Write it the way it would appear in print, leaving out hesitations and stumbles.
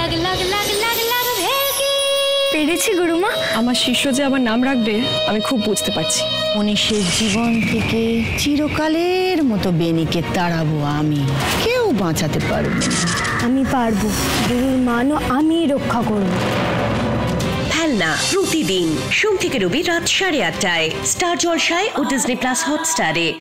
পেরেছি গুরুমা। আমার শিষ্য যে আমার নাম রাখবে আমি খুব বুঝতে পারছি। মনীষের জীবন থেকে চিরকালের মতো বেনিকে তাড়াবো আমি, কেউ বাঁচাতে পারবে না। আমি পারবো, গুরুর মানও আমি রক্ষা করব। ফেলনা প্রতিদিন সোম থেকে রবি রাত 8:30টায় স্টার জলসায় ও ডিজনি প্লাস হটস্টারে।